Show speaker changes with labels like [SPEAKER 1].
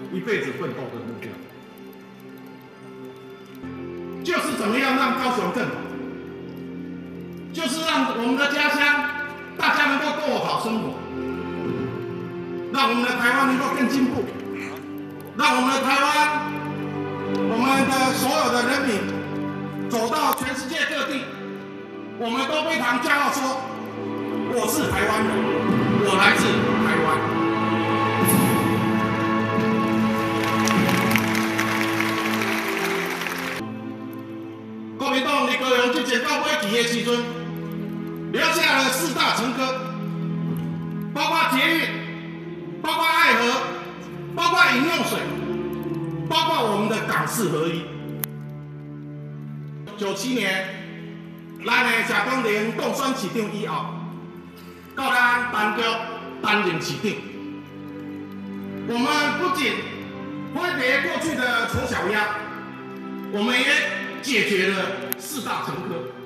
[SPEAKER 1] 一辈子奋斗的目标，就是怎么样让高雄更好，就是让我们的家乡大家能够过好生活，让我们的台湾能够更进步，让我们的台湾，我们的所有的人民走到全世界各地，我们都非常骄傲说，我是台湾人，我来自台湾。国民党在高雄这届到尾期的时阵，留下了4大成科，包括捷运，包括爱河，包括饮用水，包括我们的港市合一。97年，咱的谢东林当选市长以后，到咱陈菊担任市长，我们不仅挥别过去的丑小鸭，我们也解决了4大成科。